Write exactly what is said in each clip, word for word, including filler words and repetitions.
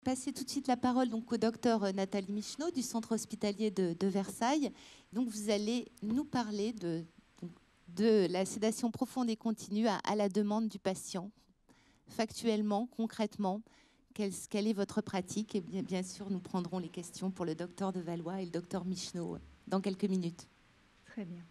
Passer tout de suite la parole donc au docteur Nathalie Michneau du centre hospitalier de, de Versailles. Donc vous allez nous parler de, de la sédation profonde et continue à, à la demande du patient. Factuellement, concrètement, quelle, quelle est votre pratique? Et bien, bien sûr, nous prendrons les questions pour le docteur de Valois et le docteur Michneau dans quelques minutes. Très bien.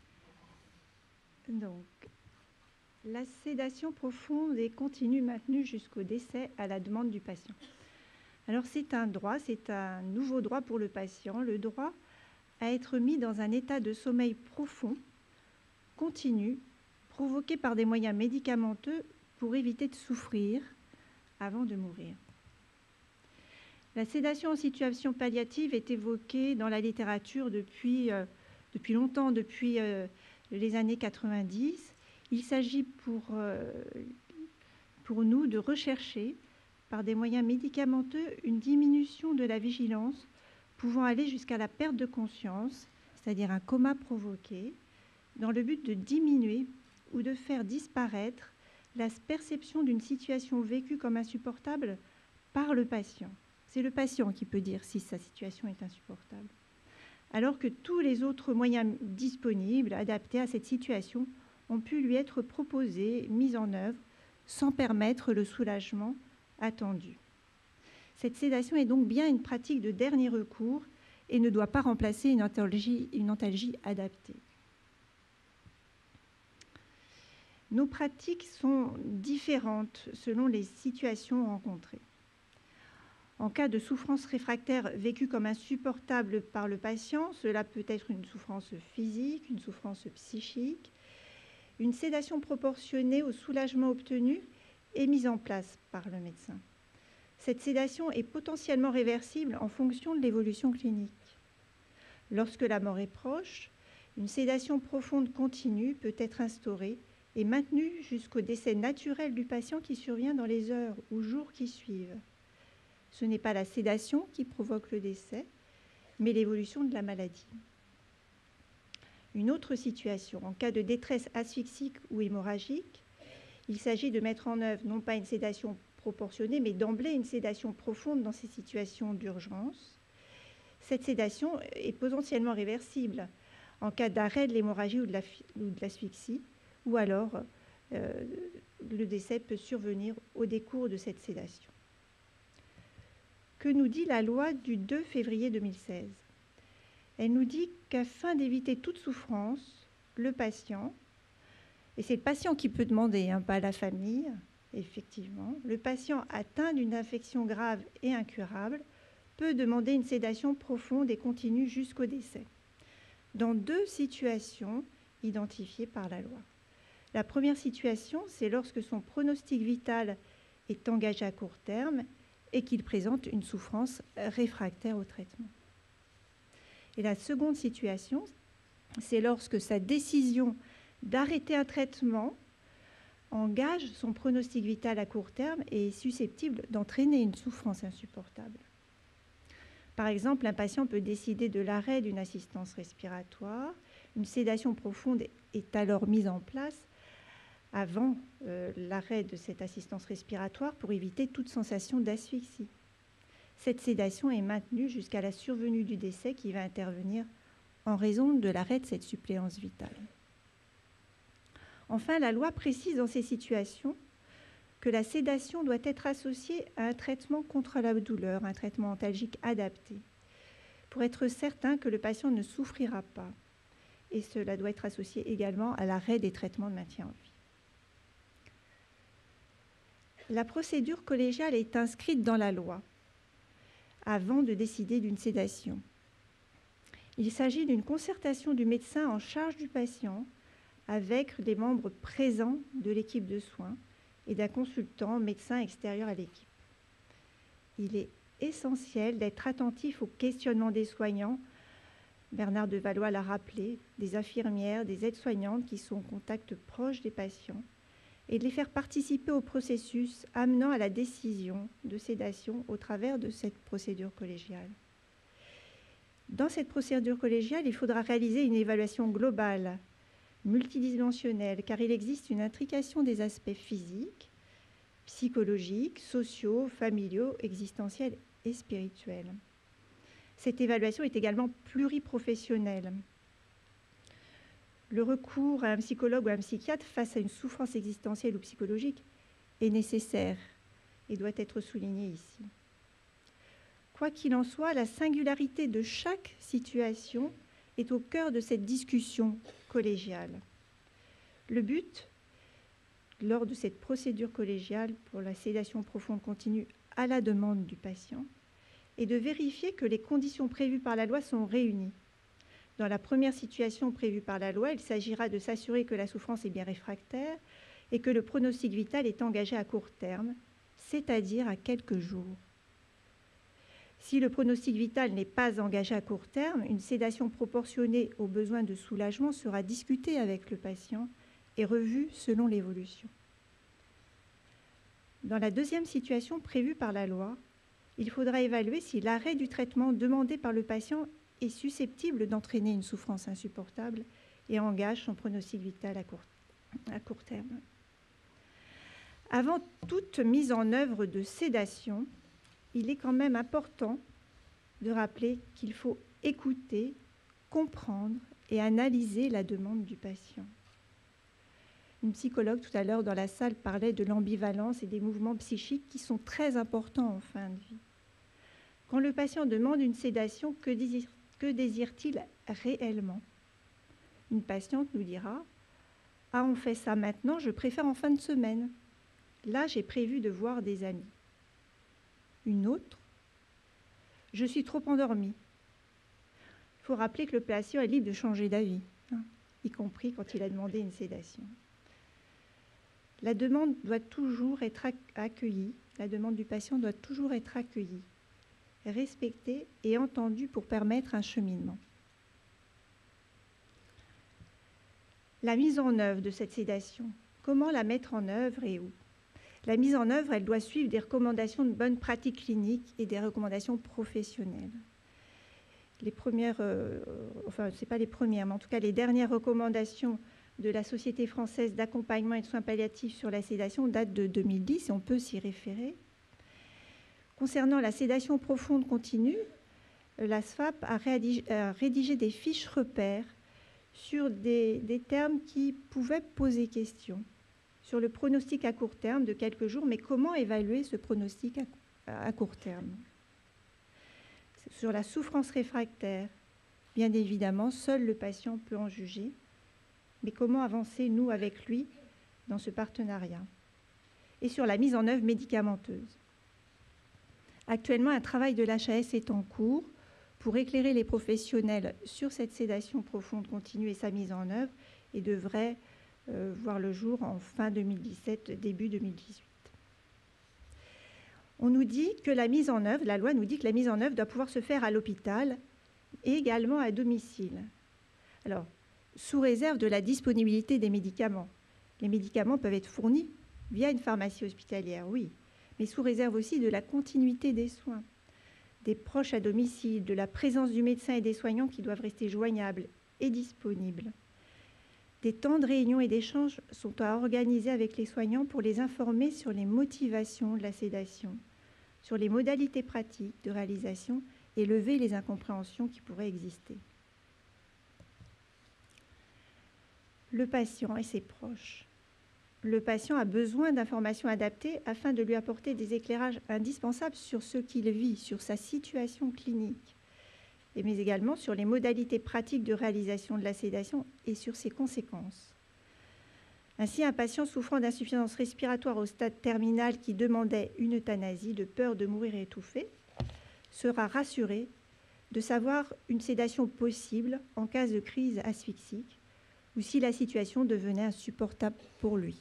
Donc, la sédation profonde et continue maintenue jusqu'au décès à la demande du patient. Alors c'est un droit, c'est un nouveau droit pour le patient, le droit à être mis dans un état de sommeil profond, continu, provoqué par des moyens médicamenteux pour éviter de souffrir avant de mourir. La sédation en situation palliative est évoquée dans la littérature depuis, euh, depuis longtemps, depuis euh, les années quatre-vingt-dix. Il s'agit pour, euh, pour nous de rechercher par des moyens médicamenteux une diminution de la vigilance pouvant aller jusqu'à la perte de conscience, c'est-à-dire un coma provoqué, dans le but de diminuer ou de faire disparaître la perception d'une situation vécue comme insupportable par le patient. C'est le patient qui peut dire si sa situation est insupportable. Alors que tous les autres moyens disponibles, adaptés à cette situation, ont pu lui être proposés, mis en œuvre, sans permettre le soulagement attendu. Cette sédation est donc bien une pratique de dernier recours et ne doit pas remplacer une antalgie, une antalgie adaptée. Nos pratiques sont différentes selon les situations rencontrées. En cas de souffrance réfractaire vécue comme insupportable par le patient, cela peut être une souffrance physique, une souffrance psychique. Une sédation proportionnée au soulagement obtenu est mise en place par le médecin. Cette sédation est potentiellement réversible en fonction de l'évolution clinique. Lorsque la mort est proche, une sédation profonde continue peut être instaurée et maintenue jusqu'au décès naturel du patient qui survient dans les heures ou jours qui suivent. Ce n'est pas la sédation qui provoque le décès, mais l'évolution de la maladie. Une autre situation, en cas de détresse asphyxique ou hémorragique, il s'agit de mettre en œuvre non pas une sédation proportionnée, mais d'emblée une sédation profonde dans ces situations d'urgence. Cette sédation est potentiellement réversible en cas d'arrêt de l'hémorragie ou de l'asphyxie, ou alors euh, le décès peut survenir au décours de cette sédation. Que nous dit la loi du deux février deux mille seize? Elle nous dit qu'afin d'éviter toute souffrance, le patient, et c'est le patient qui peut demander, hein, pas la famille, effectivement, le patient atteint d'une infection grave et incurable peut demander une sédation profonde et continue jusqu'au décès, dans deux situations identifiées par la loi. La première situation, c'est lorsque son pronostic vital est engagé à court terme et qu'il présente une souffrance réfractaire au traitement. Et la seconde situation, c'est lorsque sa décision d'arrêter un traitement engage son pronostic vital à court terme et est susceptible d'entraîner une souffrance insupportable. Par exemple, un patient peut décider de l'arrêt d'une assistance respiratoire. Une sédation profonde est alors mise en place avant euh, l'arrêt de cette assistance respiratoire pour éviter toute sensation d'asphyxie. Cette sédation est maintenue jusqu'à la survenue du décès qui va intervenir en raison de l'arrêt de cette suppléance vitale. Enfin, la loi précise dans ces situations que la sédation doit être associée à un traitement contre la douleur, un traitement antalgique adapté, pour être certain que le patient ne souffrira pas. Et cela doit être associé également à l'arrêt des traitements de maintien en vie. La procédure collégiale est inscrite dans la loi avant de décider d'une sédation. Il s'agit d'une concertation du médecin en charge du patient avec les membres présents de l'équipe de soins et d'un consultant médecin extérieur à l'équipe. Il est essentiel d'être attentif aux questionnements des soignants. Bernard de Valois l'a rappelé, des infirmières, des aides-soignantes qui sont en contact proche des patients, et de les faire participer au processus amenant à la décision de sédation au travers de cette procédure collégiale. Dans cette procédure collégiale, il faudra réaliser une évaluation globale, multidimensionnelle, car il existe une intrication des aspects physiques, psychologiques, sociaux, familiaux, existentiels et spirituels. Cette évaluation est également pluriprofessionnelle. Le recours à un psychologue ou à un psychiatre face à une souffrance existentielle ou psychologique est nécessaire et doit être souligné ici. Quoi qu'il en soit, la singularité de chaque situation est au cœur de cette discussion collégiale. Le but, lors de cette procédure collégiale pour la sédation profonde continue à la demande du patient, est de vérifier que les conditions prévues par la loi sont réunies. Dans la première situation prévue par la loi, il s'agira de s'assurer que la souffrance est bien réfractaire et que le pronostic vital est engagé à court terme, c'est-à-dire à quelques jours. Si le pronostic vital n'est pas engagé à court terme, une sédation proportionnée aux besoins de soulagement sera discutée avec le patient et revue selon l'évolution. Dans la deuxième situation prévue par la loi, il faudra évaluer si l'arrêt du traitement demandé par le patient est susceptible d'entraîner une souffrance insupportable et engage son pronostic vital à court, à court terme. Avant toute mise en œuvre de sédation, il est quand même important de rappeler qu'il faut écouter, comprendre et analyser la demande du patient. Une psychologue tout à l'heure dans la salle parlait de l'ambivalence et des mouvements psychiques qui sont très importants en fin de vie. Quand le patient demande une sédation, que désire, que désire-t-il réellement? Une patiente nous dira « Ah, on fait ça maintenant, je préfère en fin de semaine. Là, j'ai prévu de voir des amis. » Une autre, je suis trop endormie. Il faut rappeler que le patient est libre de changer d'avis, hein, y compris quand il a demandé une sédation. La demande doit toujours être accueillie, la demande du patient doit toujours être accueillie, respectée et entendue pour permettre un cheminement. La mise en œuvre de cette sédation, comment la mettre en œuvre et où? La mise en œuvre, elle doit suivre des recommandations de bonnes pratiques cliniques et des recommandations professionnelles. Les premières, euh, enfin, ce n'est pas les premières, mais en tout cas les dernières recommandations de la Société française d'accompagnement et de soins palliatifs sur la sédation datent de deux mille dix et on peut s'y référer. Concernant la sédation profonde continue, la S F A P a rédigé, a rédigé des fiches repères sur des, des termes qui pouvaient poser question. Sur le pronostic à court terme de quelques jours, mais comment évaluer ce pronostic à, à court terme? Sur la souffrance réfractaire, bien évidemment, seul le patient peut en juger, mais comment avancer, nous, avec lui, dans ce partenariat? Et sur la mise en œuvre médicamenteuse. Actuellement, un travail de l'H A S est en cours pour éclairer les professionnels sur cette sédation profonde continue et sa mise en œuvre, et devrait Euh, voir le jour en fin deux mille dix-sept, début deux mille dix-huit. On nous dit que la mise en œuvre, la loi nous dit que la mise en œuvre doit pouvoir se faire à l'hôpital et également à domicile. Alors, sous réserve de la disponibilité des médicaments. Les médicaments peuvent être fournis via une pharmacie hospitalière, oui, mais sous réserve aussi de la continuité des soins, des proches à domicile, de la présence du médecin et des soignants qui doivent rester joignables et disponibles. Des temps de réunion et d'échange sont à organiser avec les soignants pour les informer sur les motivations de la sédation, sur les modalités pratiques de réalisation et lever les incompréhensions qui pourraient exister. Le patient et ses proches. Le patient a besoin d'informations adaptées afin de lui apporter des éclairages indispensables sur ce qu'il vit, sur sa situation clinique, mais également sur les modalités pratiques de réalisation de la sédation et sur ses conséquences. Ainsi, un patient souffrant d'insuffisance respiratoire au stade terminal qui demandait une euthanasie de peur de mourir étouffé sera rassuré de savoir une sédation possible en cas de crise asphyxique ou si la situation devenait insupportable pour lui.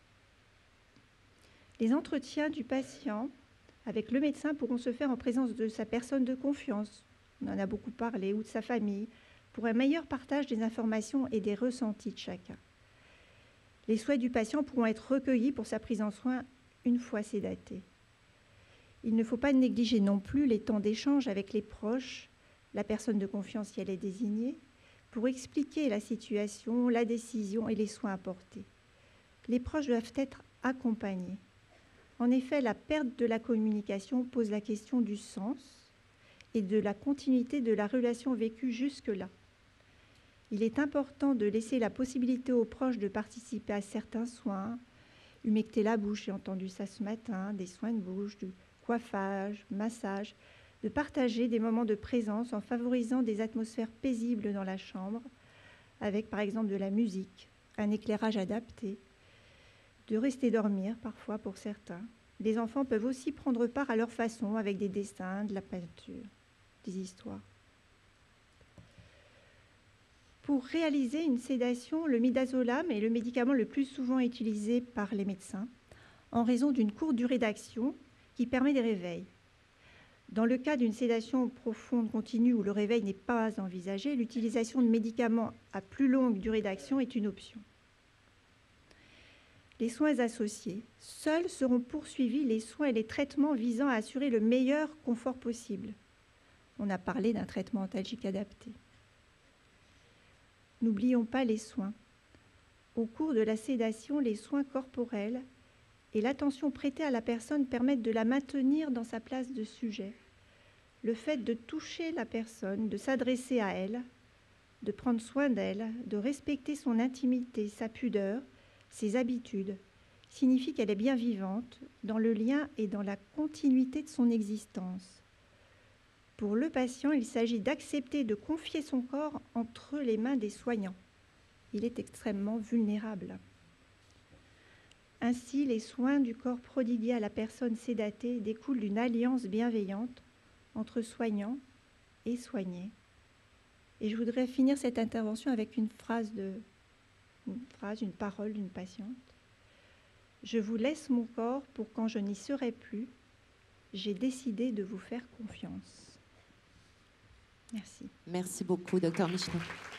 Les entretiens du patient avec le médecin pourront se faire en présence de sa personne de confiance, on en a beaucoup parlé, ou de sa famille, pour un meilleur partage des informations et des ressentis de chacun. Les souhaits du patient pourront être recueillis pour sa prise en soin une fois sédaté. Il ne faut pas négliger non plus les temps d'échange avec les proches, la personne de confiance si elle est désignée, pour expliquer la situation, la décision et les soins apportés. Les proches doivent être accompagnés. En effet, la perte de la communication pose la question du sens et de la continuité de la relation vécue jusque-là. Il est important de laisser la possibilité aux proches de participer à certains soins, humecter la bouche, j'ai entendu ça ce matin, des soins de bouche, du coiffage, massage, de partager des moments de présence en favorisant des atmosphères paisibles dans la chambre, avec par exemple de la musique, un éclairage adapté, de rester dormir parfois pour certains. Les enfants peuvent aussi prendre part à leur façon avec des dessins, de la peinture, des histoires. Pour réaliser une sédation, le midazolam est le médicament le plus souvent utilisé par les médecins en raison d'une courte durée d'action qui permet des réveils. Dans le cas d'une sédation profonde continue où le réveil n'est pas envisagé, l'utilisation de médicaments à plus longue durée d'action est une option. Les soins associés, seuls seront poursuivis les soins et les traitements visant à assurer le meilleur confort possible. On a parlé d'un traitement antalgique adapté. N'oublions pas les soins. Au cours de la sédation, les soins corporels et l'attention prêtée à la personne permettent de la maintenir dans sa place de sujet. Le fait de toucher la personne, de s'adresser à elle, de prendre soin d'elle, de respecter son intimité, sa pudeur, ses habitudes, signifie qu'elle est bien vivante dans le lien et dans la continuité de son existence. Pour le patient, il s'agit d'accepter de confier son corps entre les mains des soignants. Il est extrêmement vulnérable. Ainsi, les soins du corps prodigués à la personne sédatée découlent d'une alliance bienveillante entre soignants et soignés. Et je voudrais finir cette intervention avec une phrase, de, une, phrase une parole d'une patiente. Je vous laisse mon corps pour quand je n'y serai plus. J'ai décidé de vous faire confiance. Merci. Merci beaucoup, docteur Michno.